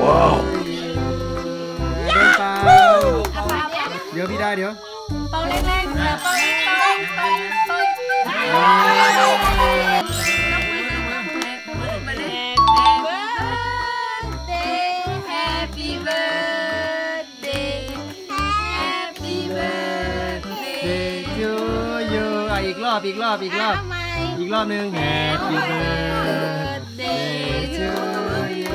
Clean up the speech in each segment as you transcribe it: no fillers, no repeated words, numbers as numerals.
ว้าวโดนเปล่าเดี๋ยวพี่ได้เดี๋ยวเป่าแรงๆเป่าอีกรอบหนึ่ง Happy birthday to you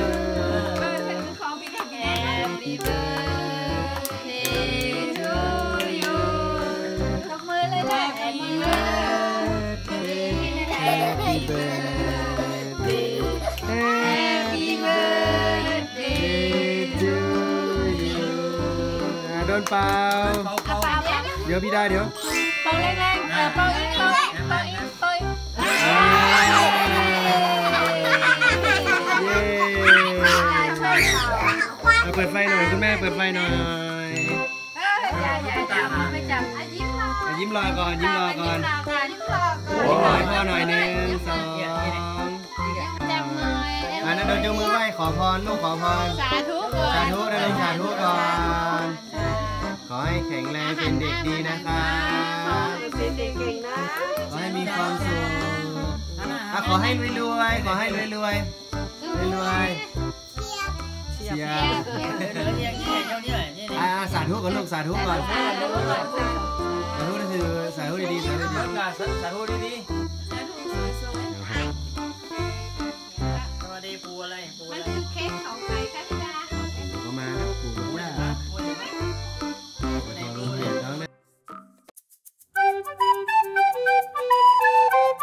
Happy birthday to you ทำมือเลยนะ Happy birthday Happy birthday Happy birthday to you โดนเปล่าเดี๋ยวพี่ได้เดี๋ยวเป่าแรงๆเป่าอีกเปิดไฟหน่อยคุณแม่เปิดไฟหน่อยไม่จับยิ้มรอก่อนยิ้มรอพ่อหน่อย1 2 จับหน่อยนั่นเดินจูงมือไหว้ขอพรลูกขอพรสาธุก่อนสาธุก่อนขอให้แข็งแรงเป็นเด็กดีนะคะขอให้มีความสุขขอให้รวยๆเชียร์สาธุก่อนลูกสาธุก่อนสาธุดีๆสาธุดี